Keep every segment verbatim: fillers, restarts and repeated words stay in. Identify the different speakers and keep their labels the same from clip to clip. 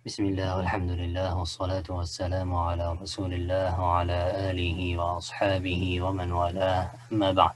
Speaker 1: بسم الله والحمد لله والصلاة والسلام على رسول الله وعلى آله وأصحابه ومن والاه أما بعد.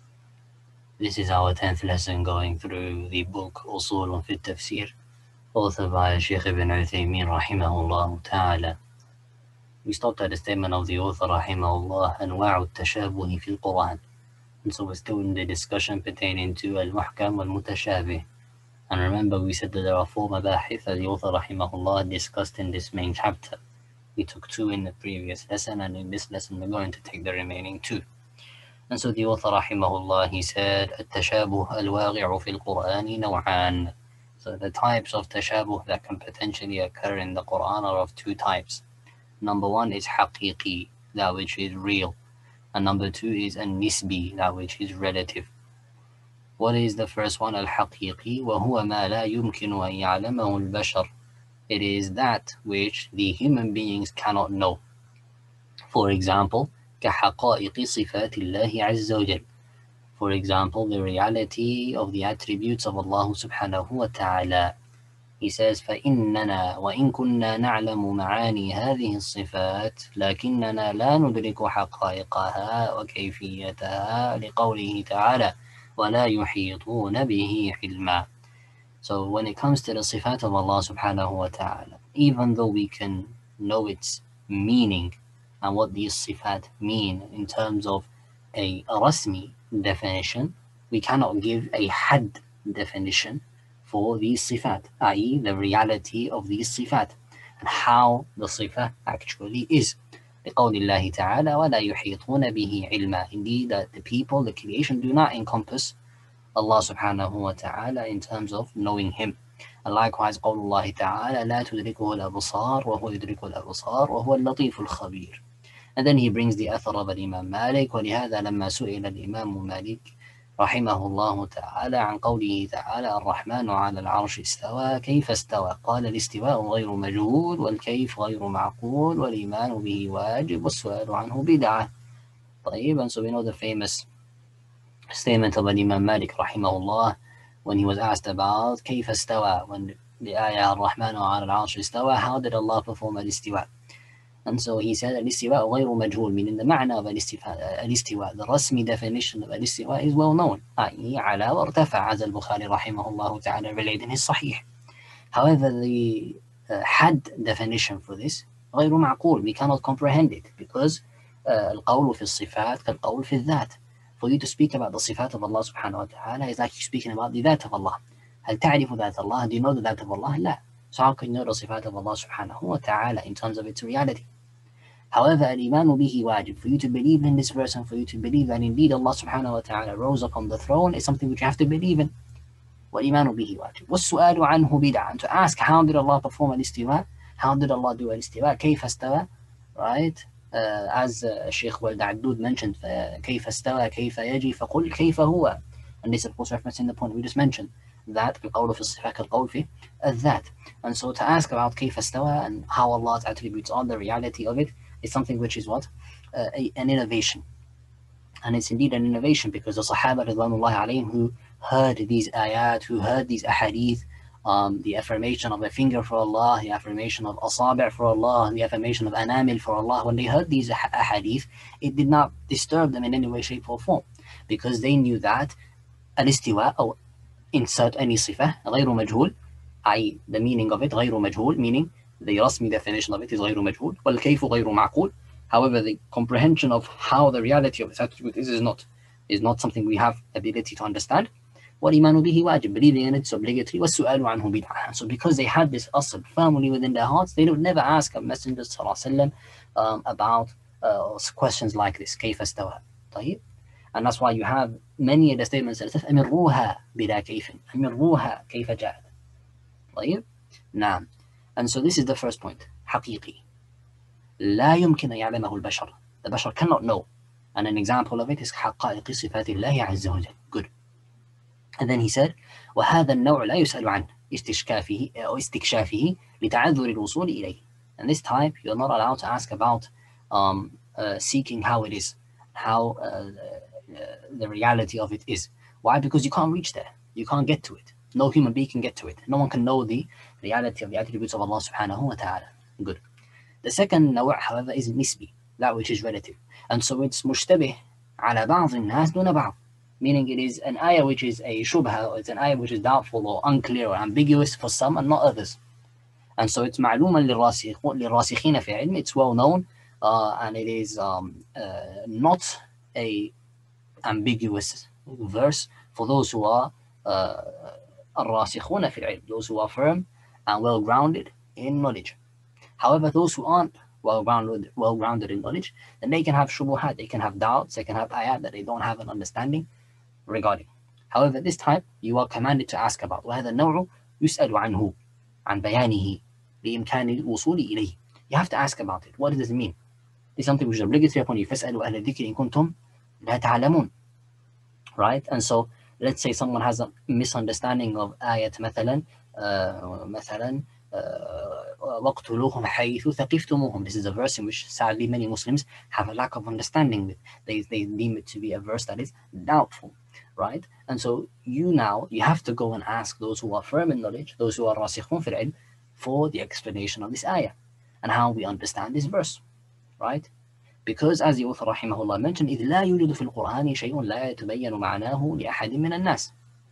Speaker 1: This is our tenth lesson going through the book أصول في التفسير authored by Shaykh Ibn Uthaymeen rahimahullah ta'ala. We stopped at the statement of the author rahimahullah أنواع التشابه في القرآن. And so we're still in the discussion pertaining to al-muhkam wal-mutashabih. And remember, we said that there are four mabahith that the author rahimahullah discussed in this main chapter. We took two in the previous lesson, and in this lesson we're going to take the remaining two. And so the author rahimahullah, he said, التشابه الواقع في القرآن نوعان. So the types of tashabuh that can potentially occur in the Quran are of two types. Number one is haqiqi, that which is real. And number two is an-nisbi, that which is relative. What is the first one? Al-haqiqi, وَهُوَ مَا لَا يُمْكِنُ أَن يَعْلَمَهُ الْبَشَرُ. It is that which the human beings cannot know. For example, كَحَقَائِقِ صِفَاتِ اللَّهِ عَزَّ وَجَلَّ. For example, the reality of the attributes of Allah subhanahu wa ta'ala. He says, فَإِنَّنَا وَإِن كُنَّا نَعْلَمُ مَعَانِي هَذِهِ الصِّفَاتِ لَكِنَّنَا لَا نُدْرِكُ حَقَائِقَهَا وَكَيْفِيَّتَهَا لِقَوْلِهِ تَعَالَى وَلَا يُحِيطُونَ بِهِ عِلْمًا. So when it comes to the sifat of Allah subhanahu wa ta'ala, even though we can know its meaning and what these sifat mean in terms of a, a rasmi definition, we cannot give a had definition for these sifat, that is the reality of these sifat and how the sifat actually is. لقول الله تعالى ولا يحيطون به علما. Indeed, that the people, the creation, do not encompass Allah subhanahu wa ta'ala in terms of knowing him. And likewise, قول الله تعالى لا تدركه الأبصار وهو يدرك الأبصار وهو اللطيف الخبير. And then he brings the أثر of Imam Malik. ولهذا لما سئل الإمام مالك رحمه الله تعالى عن قوله تعالى الرحمن على العرش استوى كيف استوى قال الاستواء غير مجهول والكيف غير معقول والإيمان به واجب والسؤال عنه بدعة. طيب, and so we know the famous statement of Imam Malik rahimahullah when he was asked about كيف استوى, when the ayah الرحمن على العرش استوى, how did Allah perform al-istiwa? And so he said al-istiwa غير مجهول, meaning the ma'na of al-istiwa, the rasmi definition of al-istiwa is well known, that is على وارتفع, as al-Bukhari rahimahullah ta'ala relayed in his Sahih. However, the uh, had definition for this غير معقول, we cannot comprehend it, because uh, القول في الصفات كالقول في الذات. For you to speak about the sifat of Allah subhanahu wa ta'ala is like you speaking about the that of Allah. هل تعرف ذات الله? Do you know the that of Allah? لا. So how can you know the sifat of Allah subhanahu wa ta'ala in terms of its reality? However, al-imanu bihi wajib, for you to believe in this verse and for you to believe that indeed Allah subhanahu wa ta'ala rose upon the throne is something which you have to believe in. وَالْإِيمَانُ بِهِ وَاجِبٌ وَالسُّؤَالُ عَنْهُ بِدْعَةٌ. And to ask how did Allah perform al-istiwa? How did Allah do al-istiwa? كيف استوى? Right? Uh, as uh, Shaykh Walid Addud mentioned, uh, كيف استوى كيف يجي فقل كيف هو. And this of course referencing the point we just mentioned, that القول في الصفات كالقول في الذات. And so to ask about كيف استوى and how Allah's attributes are, the reality of it, is something which is what? Uh, a, an innovation. And it's indeed an innovation because the Sahaba Ridwanullahi alayhim who heard these ayat, who heard these ahadith, um, the affirmation of a finger for Allah, the affirmation of asabi' for Allah, the affirmation of anamil for Allah, when they heard these ahadith, it did not disturb them in any way, shape or form, because they knew that al-istiwa, or insert any sifah, غير مجهول, that is the meaning of it, غير مجهول, meaning the rasmi definition of it is غير مجهول, والكيف غير معقول. However, the comprehension of how the reality of its attribute is, is not is not something we have ability to understand. وَالْإِيمَانُ بِهِ واجب, believing in it is obligatory. وَالسُّؤَالُ عَنْهُ بِدْعَةٌ. So because they had this asl firmly within their hearts, they would never ask a messenger sallallahu um, about uh, questions like this. كيف استوى. طيب? And that's why you have many of the statements that say أمروها بلا كيف, أمروها كيف جاءت. طيب? نعم. And so this is the first point. حقيقي. لا يمكن أن يعلمه البشر. The bashar cannot know. And an example of it is حقائق صفات الله عز وجل. Good. And then he said وهذا النوع لا يسأل عنه استشكافه أو استكشافه لتعذر الوصول إليه. And this type you're not allowed to ask about um, uh, seeking how it is, how uh, uh, the reality of it is. Why? Because you can't reach there. You can't get to it. No human being can get to it. No one can know the reality of the attributes of Allah subhanahu wa ta'ala. Good. The second naw', however, is nisbi, that which is relative. And so it's mushtabih ala ba'd الناس دون بعض, meaning it is an ayah which is a shubha, or it's an ayah which is doubtful or unclear or ambiguous for some and not others. And so it's معلوما للراسخين في علم, it's well known, uh, and it is um, uh, not a ambiguous verse for those who are uh, الراسخون في العلم, those who are firm and well grounded in knowledge. However, those who aren't well grounded, well grounded in knowledge, then they can have shubuhat, they can have doubts, they can have ayat that they don't have an understanding regarding. However, this type you are commanded to ask about. وهذا النوع يسأل عنه عن بيانه لإمكان الوصول إليه. You have to ask about it. What does it mean? This is something which is obligatory upon you. فاسألوا أهل الذكر إن كنتم لا تعلمون. Right? And so let's say someone has a misunderstanding of ayat مثلا uh, مثلا وَاقْتُلُوهُمْ حَيْثُ ثَقِفْتُمُوهُم. This is a verse in which sadly many Muslims have a lack of understanding with. They, they deem it to be a verse that is doubtful, right? And so you now, you have to go and ask those who are firm in knowledge, those who are راسخون في العلم, for the explanation of this ayah and how we understand this verse, right? Because as the author rahimahullah mentioned, إِذْ لَا يوجد في القرآن شيء لا يتبين معناه لأحد من الناس.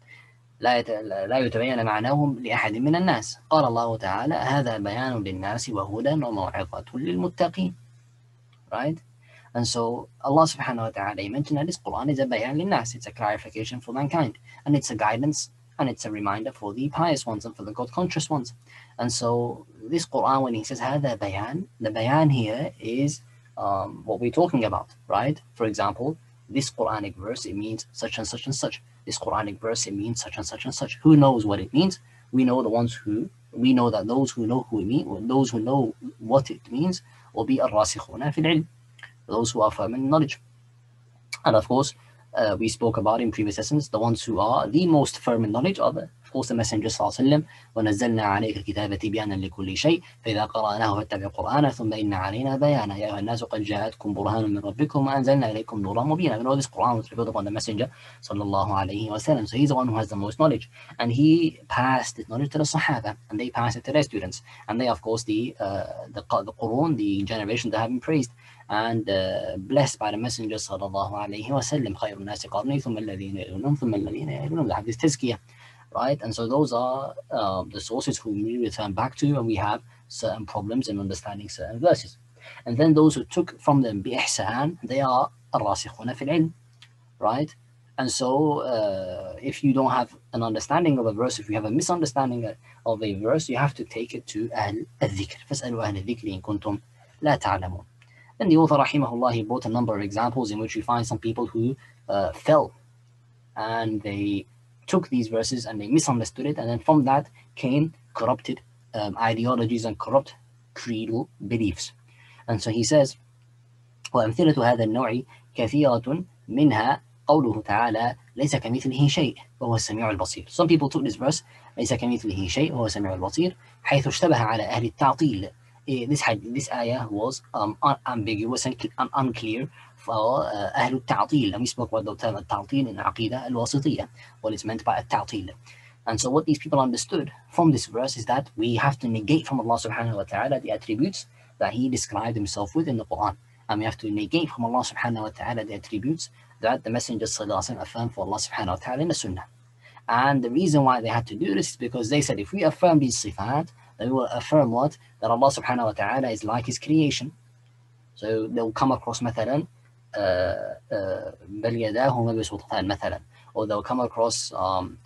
Speaker 1: لا لا يتبين معناه لأحد من الناس. قال الله تعالى هذا بيان للناس وهدى وموعظة للمتقين. Right? And so Allah subhanahu wa ta'ala, he mentioned that this Quran is a bayan للناس. It's a clarification for mankind. And it's a guidance and it's a reminder for the pious ones and for the God-conscious ones. And so this Quran, when he says هذا بيان, the bayan here is um, what we're talking about, right? For example, this Quranic verse, it means such and such and such. This Quranic verse, it means such and such and such. Who knows what it means? We know the ones who, we know that those who know who it means, those who know what it means, will be الراسخون في العلم, those who are firm in knowledge. And of course, uh, we spoke about in previous lessons, the ones who are the most firm in knowledge are, the, of course, the Messenger صلى الله عليه وسلم. وَنَزَّلْنَا عَلَيْكَ الْكِتَابَ تِبْيَانًا لِكُلِّ شَيْءٍ فَإِذَا قَرَأْنَاهُ فَاتَّبِعْ قُرْآنَهُ ثُمَّ إِنَّ عَلَيْنَا بَيَانَهُ يَا أَيُّهَا النَّاسُ قَدْ جَاءَتْكُمْ بُرْهَانٌ مِّن رَبِّكُمْ وَأَنزَلْنَا إِلَيْكُمْ نُورًا مُبِينًا. We know this Quran was revealed upon the Messenger sallallahu alayhi wa sallam. So he's the one who has the most knowledge, and he passed this knowledge to the Sahaba, and they passed it to their students, and they, of course, the uh, the the Qur'an, the generation that have been praised and uh, blessed by the Messenger sallallahu alayhi wa sallam. خَيْرُ النَّاسِ قَرْنِي ثُمَّ الَّذِينَ يَلُونَهُمْ ثُمَّ الَّذِينَ يَلُونَهُم. They have this tazkiyah, right? And so those are uh, the sources who we return back to when we have certain problems in understanding certain verses. And then those who took from them بإحسان, they are الراسخون في العلم, right? And so uh, if you don't have an understanding of a verse, if you have a misunderstanding of a verse, you have to take it to أهل الذكر. فاسألوا أهل الذكر إن كنتم لا تعلمون. Then the author rahimahullah, he brought a number of examples in which we find some people who uh, fell and they took these verses and they misunderstood it, and then from that came corrupted um, ideologies and corrupt creedal beliefs. And so he says, وأمثلة هذا النوع كثيرة منها قوله تعالى ليس كمثله شيء وهو السميع البصير. Some people took this verse ليس كمثله شيء وهو السميع البصير حيث اشتبه على أهل التعطيل. This this ayah was um, ambiguous and unclear for uh, أهل التعطيل. And we spoke about the term التعطيل in عقيدة الواسطية, what is meant by التعطيل. And so what these people understood from this verse is that we have to negate from Allah subhanahu wa ta'ala the attributes that He described Himself with in the Quran. And we have to negate from Allah subhanahu wa ta'ala the attributes that the Messenger sallallahu alaihi wasallam affirmed for Allah subhanahu wa ta'ala in the Sunnah. And the reason why they had to do this is because they said if we affirm these sifat, then we will affirm what? That Allah subhanahu wa ta'ala is like His creation. So they'll come across مثلا بل يداه مبسوطتان مثلا, or they'll come across um,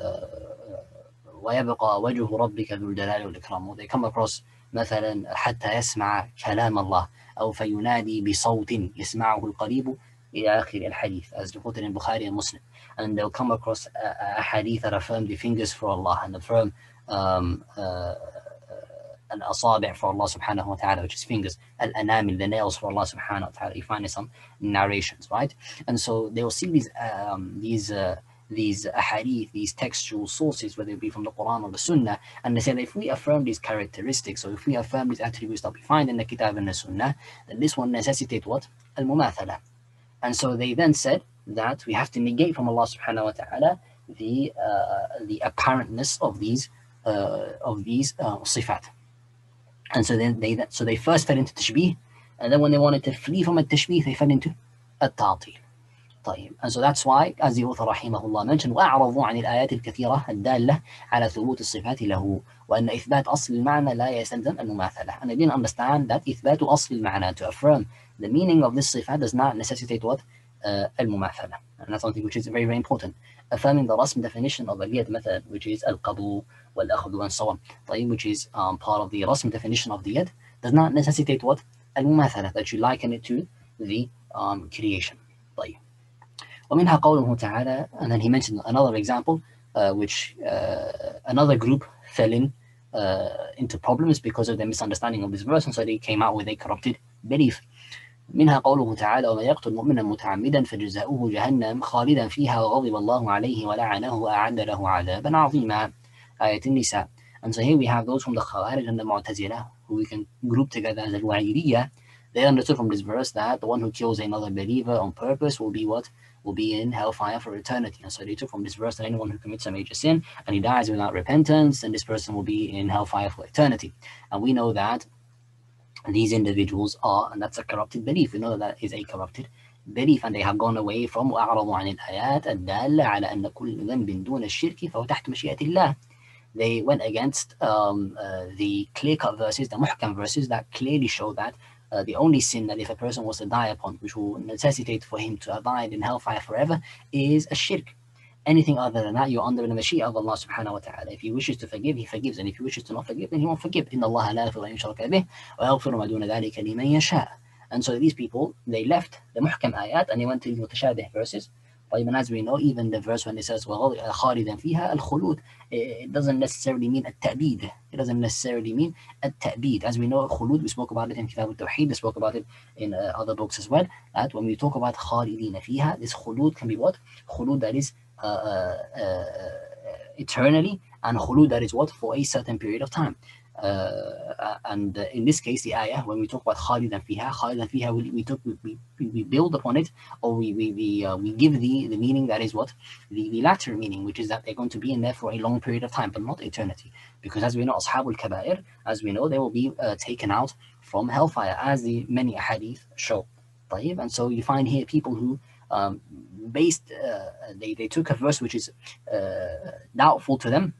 Speaker 1: ويبقى وجه ربك ذو الجلال والإكرام, or they come across مثلا حتى يسمع كلام الله, أو فينادي بصوت يسمعه القريب إلى آخر الحديث, as reported in Bukhari and Muslim. And they'll come across a, a hadith that affirm the fingers for Allah and affirm um, uh, al-asabi' for Allah subhanahu wa ta'ala, which is fingers, al-anamil, the nails for Allah subhanahu wa ta'ala. You find in some narrations, right? And so they will see these um, these uh, these hadith, these textual sources, whether it be from the Quran or the Sunnah, and they say that if we affirm these characteristics, or if we affirm these attributes that we find in the Kitab and the Sunnah, then this one necessitates what? Al-mumathala. And so they then said that we have to negate from Allah subhanahu wa ta'ala the uh, the apparentness of these uh, of these uh, sifat. And so then they so they first fell into tashbih, and then when they wanted to flee from a tashbih, they fell into التعطيل. طيب. And so that's why, as the author رحمه الله mentioned, وأعرضوا عن الآيات الكثيرة الدالة على ثبوت الصفات له وأن إثبات أصل المعنى لا يستلزم المماثلة. And they didn't understand that إثبات أصل المعنى, to affirm the meaning of this صفات, does not necessitate what? Uh, المماثلة. And that's something which is very, very important. Affirming the rasm definition of اليد مثلا, which is القبو والأخذ and so on, طيب, which is um, part of the rasm definition of the yad, does not necessitate what? المماثلة, that you liken it to the um, creation. طيب. ومنها قوله تعالى, and then he mentioned another example, uh, which uh, another group fell in uh, into problems because of their misunderstanding of this verse, and so they came out with a corrupted belief. منها قوله تعالى ومن يقتل مؤمنا متعمدا فجزاؤه جهنم خالدا فيها وغضب الله عليه ولعنه وأعد له عذابا عظيما. آية النساء. And so here we have those from the Khawarij and the Mu'tazila, who we can group together as al-Wa'idiyya. They understood from this verse that the one who kills another believer on purpose will be what? Will be in hellfire for eternity. And so they took from this verse that anyone who commits a major sin and he dies without repentance, then this person will be in hellfire for eternity. And we know that these individuals are, and that's a corrupted belief. We know that is a corrupted belief, and they have gone away from وأعرضوا عن الآيات الدالة على أن كل ذنب دون الشرك فهو تحت مشيئة الله. They went against um, uh, the clear-cut verses, the muhkam verses that clearly show that uh, the only sin that if a person was to die upon, which will necessitate for him to abide in hellfire forever, is a shirk. Anything other than that, you're under the mashiyah of Allah subhanahu wa ta'ala. If he wishes to forgive, he forgives. And if he wishes to not forgive, then he won't forgive. إِنَّ اللَّهَ لَا يَغْفِرُ أَن يُشْرَكَ بِهِ وَيَغْفِرُ مَا دُونَ ذَلِكَ لِمَن يَشَاءُ. And so these people, they left the muhkam ayat and they went to the mutashabih verses. But even as we know, even the verse when it says خَالِدًا فِيهَا الْخُلُودِ, it doesn't necessarily mean at-ta'bid. It doesn't necessarily mean at-ta'bid. As we know, khulud, we spoke about it in Kitab al-Tawheed, we spoke about it in uh, other books as well, that when we talk about خَالِدِينَ فِيهَا, this khulud can be what? Khulud that is uh, uh, uh, eternally, and khulud that is what? For a certain period of time. Uh, and uh, in this case, the ayah, when we talk about khalidan fiha, khalidan fiha, we, we, took, we, we, we build upon it, or we we we, uh, we give the, the meaning that is what? The, the latter meaning, which is that they're going to be in there for a long period of time, but not eternity. Because as we know, ashabul kabair, as we know, they will be uh, taken out from hellfire, as the many hadith show. طيب. And so you find here people who um, based, uh, they, they took a verse which is uh, doubtful to them,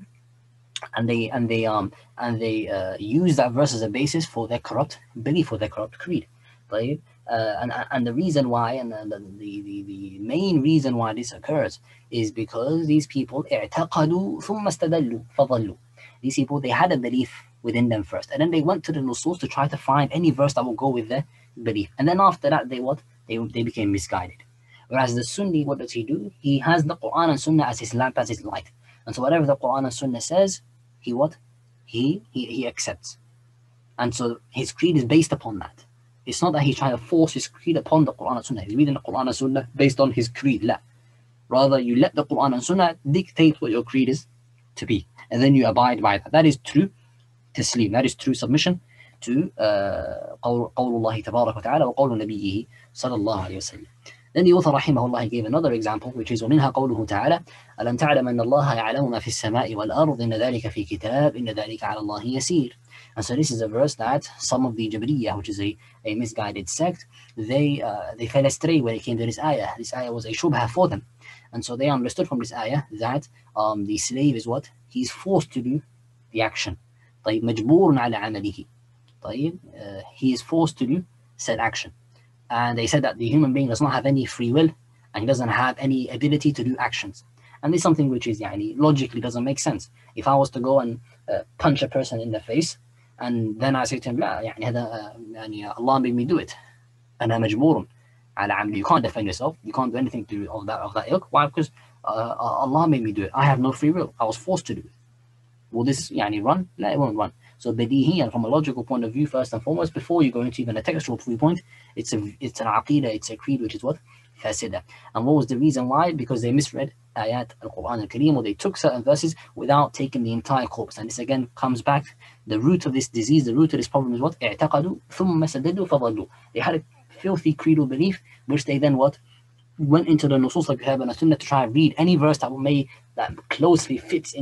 Speaker 1: and they and they um and they uh, use that verse as a basis for their corrupt belief, for their corrupt creed. Right? Uh, and and the reason why, and the, the the the main reason why this occurs is because these people اعتقدوا ثم استدلوا فضلوا. These people, they had a belief within them first, and then they went to the nusus to try to find any verse that will go with their belief, and then after that they what they they became misguided. Whereas the Sunni, what does he do? He has the Quran and Sunnah as his lamp, as his light, and so whatever the Quran and Sunnah says, he what? He, he he accepts. And so his creed is based upon that. It's not that he's trying to force his creed upon the Quran and Sunnah. He's reading the Quran and Sunnah based on his creed. La. Rather, you let the Quran and Sunnah dictate what your creed is to be. And then you abide by that. That is true taslim. That is true submission to uh, قول الله تبارك وتعالى وقول نبيه صلى الله عليه وسلم. Then the author rahimahullah gave another example, which is ومنها قوله تعالى ألم تعلم أن الله يعلم ما في السماء والأرض إن ذلك في كتاب إن ذلك على الله يسير. And so this is a verse that some of the Jabriyah, which is a, a misguided sect, they uh, they fell astray when it came to this ayah. This ayah was a shubha for them. And so they understood from this ayah that um, the slave is what? He's forced to do the action. طيب مجبور على عمله. طيب uh, he is forced to do said action. And they said that the human being does not have any free will and he doesn't have any ability to do actions. And this is something which is يعني, logically doesn't make sense. If I was to go and uh, punch a person in the face and then I say to him, لا, يعني هذا, يعني Allah made me do it. أنا مجبور على عملي. You can't defend yourself. You can't do anything to of that of that ilk. Why? Because uh, Allah made me do it. I have no free will. I was forced to do it. Will this يعني, run? No, it won't run. So badihi, and from a logical point of view, first and foremost, before you go into even a textual viewpoint, it's a it's an aqidah, it's a creed, which is what? Fasida. And what was the reason why? Because they misread ayat al-Quran al-Kareem, or they took certain verses without taking the entire corpus. And this again comes back, the root of this disease, the root of this problem is what? اعتقدوا ثم سددوا فضلوا. They had a filthy creedal belief, which they then what? Went into the nusus like we have in the Sunnah to try and read any verse that may that closely fits into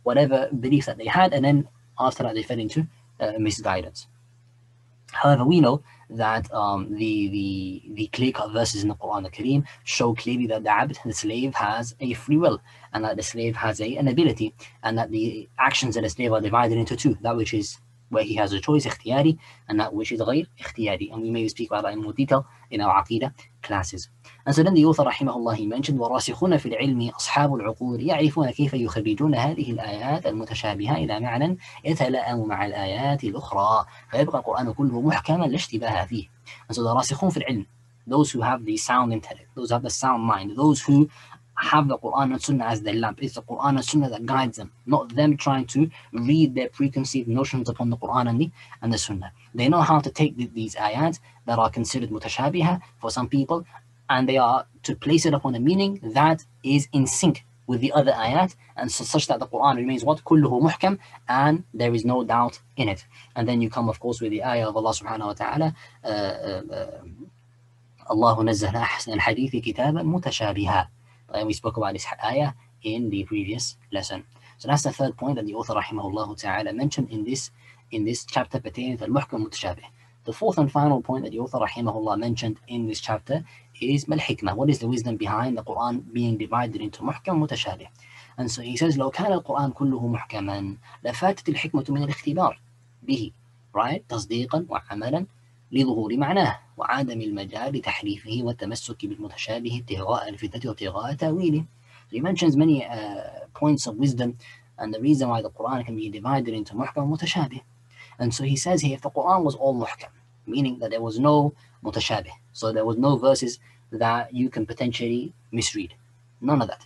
Speaker 1: whatever belief that they had, and then after that they fell into uh, misguidance. However, we know that um, the, the, the clear-cut verses in the Quran al-Kareem show clearly that the abd, the slave, has a free will, and that the slave has a, an ability, and that the actions of the slave are divided into two, that which is where he has a choice, ikhtiyari, and that which is غير ikhtiyari. And we may speak about that in more detail in our Aqidah classes. And so then the author rahimahullah, he mentioned وَرَاسِخُونَ فِي الْعِلْمِ أَصْحَابُ الْعُقُولِ يَعْرِفُونَ كَيْفَ يُخَرِّجُونَ هذه الآيات المتشابهة إلى معنى يتلائم مع الآيات الأخرى فيبقى القرآن كله محكما لا اشتباه فيه. And so the راسخون في العلم, those who have the sound intellect, those who have the sound mind, those who have the Quran and Sunnah as their lamp. It's the Quran and Sunnah that guides them, not them trying to read their preconceived notions upon the Quran and the, and the Sunnah. They know how to take the, these ayat that are considered mutashabiha for some people, and they are to place it upon a meaning that is in sync with the other ayat, and so, such that the Quran remains what? Kulluhu muhkam, and there is no doubt in it. And then you come, of course, with the ayah of Allah subhanahu wa ta'ala, uh, uh, Allahu nazzala ahsan al-hadithi kitaban mutashabiha. And we spoke about this ayah in the previous lesson. So that's the third point that the author rahimahullah ta'ala mentioned in this in this chapter pertaining to al-muhkam mutashabih. The fourth and final point that the author rahimahullah mentioned in this chapter is mal hikmah. What is the wisdom behind the Quran being divided into muhkam mutashabih? And so he says, لو كان القرآن كله محكما لفاتت الحكمة من الاختبار به, right? تصديقا وعملا لظهور معناه وعدم المجال لتحريفه والتمسك بالمتشابه ابتغاء الفتنة وابتغاء تأويله. So he mentions many uh, points of wisdom and the reason why the Quran can be divided into muhkam and mutashabih. And so he says here, if the Quran was all muhkam, meaning that there was no mutashabih, so there was no verses that you can potentially misread, none of that.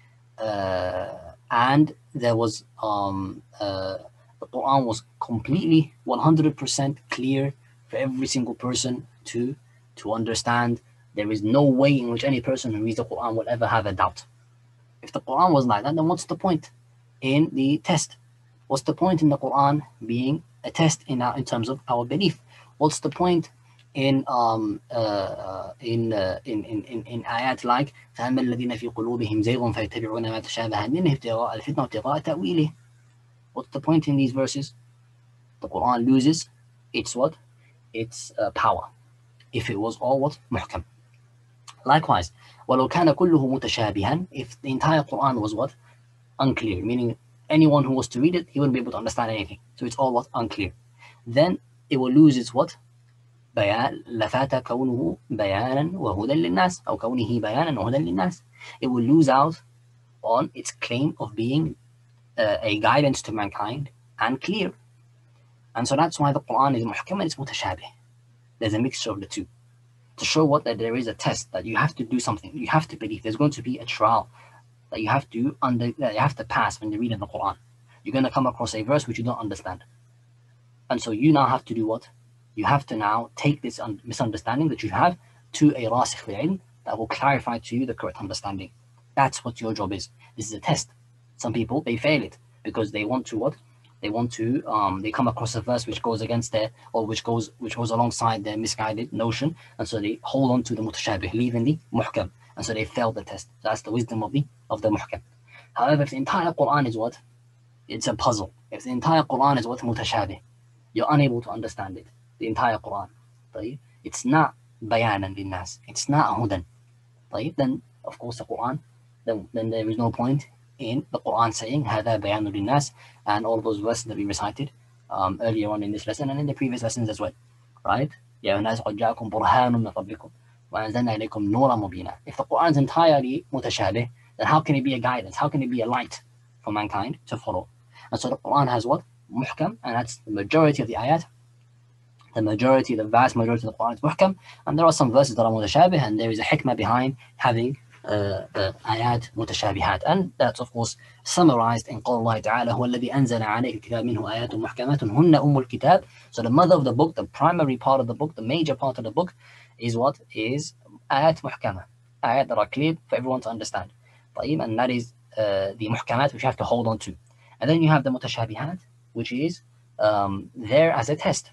Speaker 1: Uh, and there was um, uh, the Quran was completely one hundred percent clear for every single person to to understand. There is no way in which any person who reads the Quran will ever have a doubt. If the Quran was like that, then what's the point in the test? What's the point in the Quran being a test in our, in terms of our belief? What's the point in um uh, in, uh, in in in in ayat like فَأَمَّا الَّذِينَ فِي قُلُوبِهِمْ زَيْغٌ فَيَتَّبِعُونَ مَا تَشَابَهَ مِنْهُ ابْتِغَاءَ الْفِتْنَةِ وَابْتِغَاءَ تَأْوِيلِهِ. What's the point in these verses? The Quran loses its what? Its uh, power if it was all what? Muhkam. Likewise, وَلَوْ كَانَ كُلُّهُ مُتَشَابِهًا, if the entire Quran was what? Unclear, meaning anyone who was to read it, he wouldn't be able to understand anything. So it's all what? Unclear. Then it will lose its what? بيان لفات كونه بيانا وهدى للناس أو كونه بيانا وهدى للناس. It will lose out on its claim of being uh, a guidance to mankind and clear. And so that's why the Quran is muhkam and it's mutashabih. There's a mixture of the two. To show what? That there is a test, that you have to do something. You have to believe. There's going to be a trial that you have to under that you have to pass when you're reading the Quran. You're going to come across a verse which you don't understand. And so you now have to do what? You have to now take this un misunderstanding that you have to a rasikh fil ilm that will clarify to you the correct understanding. That's what your job is. This is a test. Some people, they fail it because they want to what? They want to, um, they come across a verse which goes against their, or which goes, which goes alongside their misguided notion. And so they hold on to the mutashabih, leaving the muhkam. And so they fail the test. So that's the wisdom of the, of the muhkam. However, if the entire Quran is what? It's a puzzle. If the entire Quran is what? Mutashabih, you're unable to understand it. The entire Quran. طيب? It's not bayanan linnas. It's not hudan. طيب? Then, of course, the Quran, then, then there is no point in the Quran saying هذا بيان للناس, and all those verses that we recited um, earlier on in this lesson and in the previous lessons as well. Right? يا الناس قد جاءكم برهان من ربكم وأنزلنا إليكم نورا مبينا. If the Quran is entirely mutashabih, then how can it be a guidance? How can it be a light for mankind to follow? And so the Quran has what? Muhkam, and that's the majority of the ayat. The majority, the vast majority of the Quran is muhkam, and there are some verses that are mutashabih, and there is a hikmah behind having uh, the ayat mutashabihat, and that's of course summarized in قول الله تعالى هو الذي أنزل عليك الكتاب منه آيات محكمات هن أم الكتاب. So the mother of the book, the primary part of the book, the major part of the book is what? Is ayat muhkama, ayat that are clear for everyone to understand. And that is uh, the muhkamat which you have to hold on to. And then you have the mutashabihat, which is um, there as a test.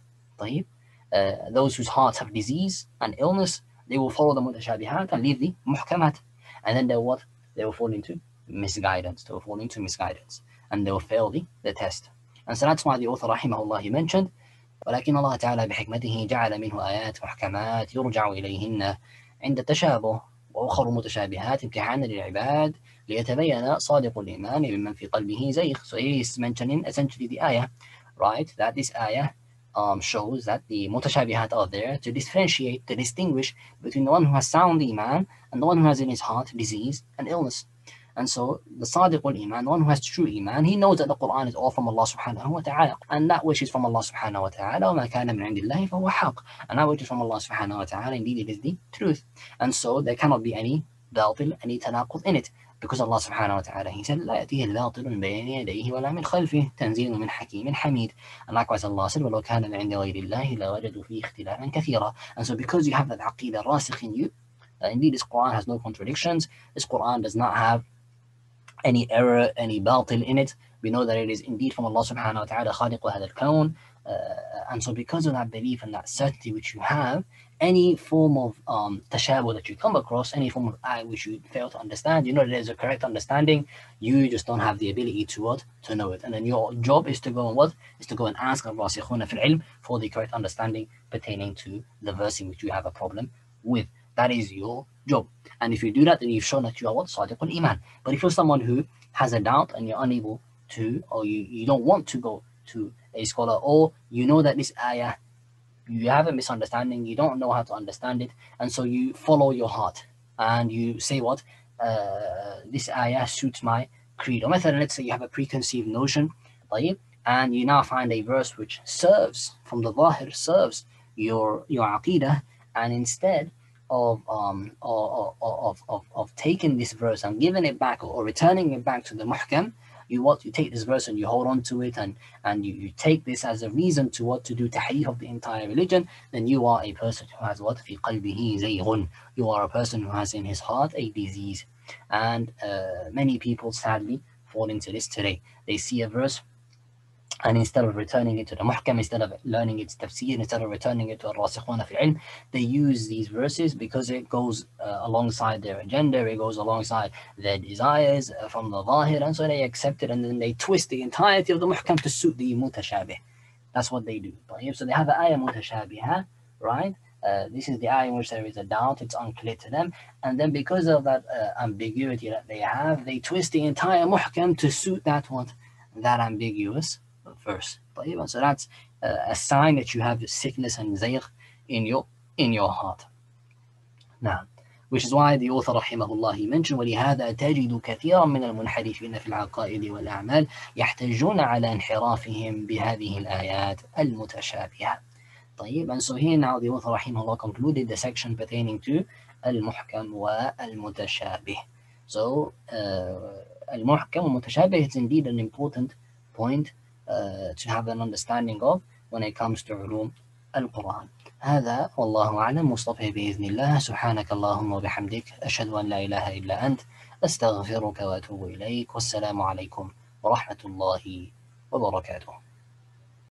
Speaker 1: Uh, those whose hearts have disease and illness, they will follow the mutashabihat and leave the muhkamat. And then they what? They will fall into misguidance. They will fall into misguidance. and they will fail the, the test. And so that's why the author rahimahullah he mentioned ولكن الله تعالى بحكمته جعل منه آيات محكمات يرجع إليهن عند التشابه وأخر متشابهات امتحانا للعباد ليتبين صادق الإيمان ممن في قلبه زيغ. So he is mentioning essentially the ayah, right? That this ayah um, shows that the mutashabihat are there to differentiate, to distinguish between the one who has sound iman and the one who has in his heart disease and illness. And so the Sadiq wal Iman, the one who has true Iman, he knows that the Quran is all from Allah subhanahu wa ta'ala. And that which is from Allah subhanahu wa ta'ala, وَمَا كَانَ مِنْ عِنْدِ اللَّهِ فَهُوَ حَقٌّ. And that which is from Allah subhanahu wa ta'ala, indeed it is the truth. And so there cannot be any batil, any tanaqud in it. Because Allah subhanahu wa ta'ala, he said, لا يأتيه الباطل من بين يديه ولا من خلفه تنزيل من حكيم حميد. And likewise Allah said, وَلَوْ كَانَ مِنْ عِنْدِ غَيْرِ اللَّهِ لَوَجَدُوا فِيهِ اخْتِلَافًا كَثِيرًا. And so because you have that aqidah rasikh in you, uh, indeed this Quran has no contradictions, this Quran does not have any error, any batil in it. We know that it is indeed from Allah subhanahu wa ta'ala, khaliq wa hadha al-kawn. Uh, and so because of that belief and that certainty which you have, any form of um, tashabuh that you come across, any form of ayah which you fail to understand, you know that there's a correct understanding, you just don't have the ability to what? To know it. And then your job is to go and what? Is to go and ask al-rasikhuna fil ilm for the correct understanding pertaining to the verse in which you have a problem with. That is your job. And if you do that, then you've shown that you are what? Sadiqul Iman. But if you're someone who has a doubt and you're unable to, or you, you don't want to go to a scholar, or you know that this ayah, you have a misunderstanding, you don't know how to understand it, and so you follow your heart, and you say what? Uh, this ayah suits my creed. Or method, let's say you have a preconceived notion, and you now find a verse which serves, from the zahir, serves your, your aqidah, and instead Of, um, of, of, of, of taking this verse and giving it back or returning it back to the muhkam, you what you take this verse and you hold on to it and, and you, you take this as a reason to what to do tahrif of the entire religion, then you are a person who has what? في قلبه زيغ. You are a person who has in his heart a disease. And uh, many people sadly fall into this today. They see a verse, and instead of returning it to the muhkam, instead of learning its tafsir, instead of returning it to al-rasikhuna fil ilm, they use these verses because it goes uh, alongside their agenda, it goes alongside their desires uh, from the zahir, and so they accept it, and then they twist the entirety of the muhkam to suit the mutashabih. That's what they do. So they have the ayah mutashabihah, right? Uh, this is the ayah in which there is a doubt, it's unclear to them, and then because of that uh, ambiguity that they have, they twist the entire muhkam to suit that what? That ambiguous verse. So that's uh, a sign that you have sickness and zayg in your in your heart. Now, which is why the author rahimahullah he mentioned وَلِهَذَا تَجِدُ كَثِيرًا مِنَ الْمُنْحَرِفِينَ فِي الْعَقَائِدِ وَالْأَعْمَالِ يَحْتَجُّونَ عَلَى انْحِرَافِهِمْ بِهَذِهِ الْآيَاتِ الْمُتَشَابِهَةِ. طيب, and so here now the author rahimahullah concluded the section pertaining to al-muhkam wa al-mutashabih. So uh, al-muhkam wa mutashabih is indeed an important point Uh, to have an understanding of when it comes to علوم القرآن. هذا والله أعلم. مصطفى بإذن الله. سبحانك اللهم وبحمدك أشهد أن لا إله إلا أنت أستغفرك وأتوب إليك. والسلام عليكم ورحمة الله وبركاته.